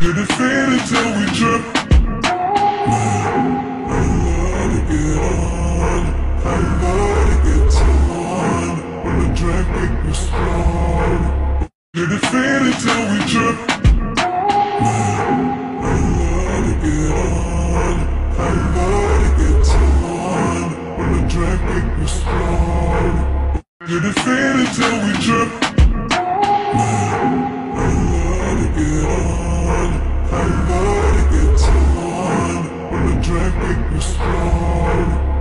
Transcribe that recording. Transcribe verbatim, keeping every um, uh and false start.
Didn't feel it till we trip. Man, I love to get on. I love to get torn. When the drink make me strong. Didn't feel it till we trip. Man, I love to get on. I love to get torn. When the drink make me strong. Didn't feel it till we trip. Man, I love to get on. I love to get torn. When the drink make me strong.